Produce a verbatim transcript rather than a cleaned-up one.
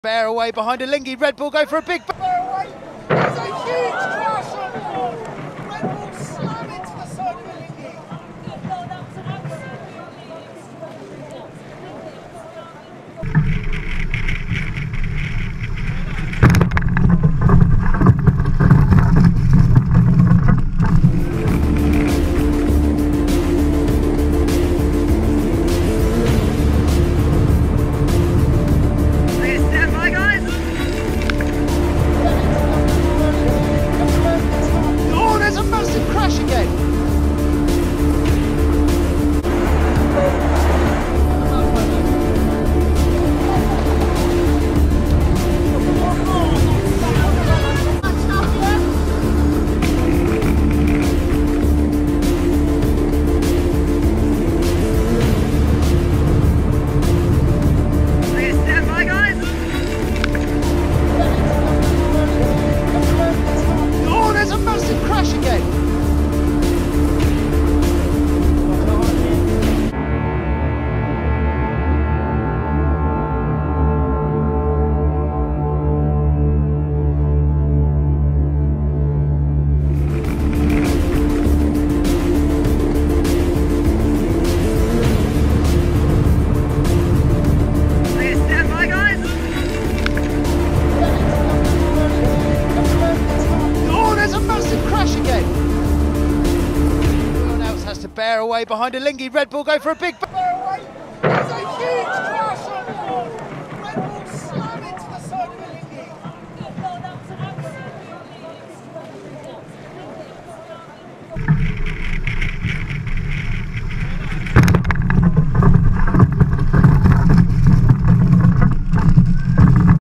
Bear away behind a Lingy. Red Bull go for a big... Bear away. There's a huge crash on board. Red Bull slam into the side of the Lingy. Bear away behind a Lingy. Red Bull go for a big...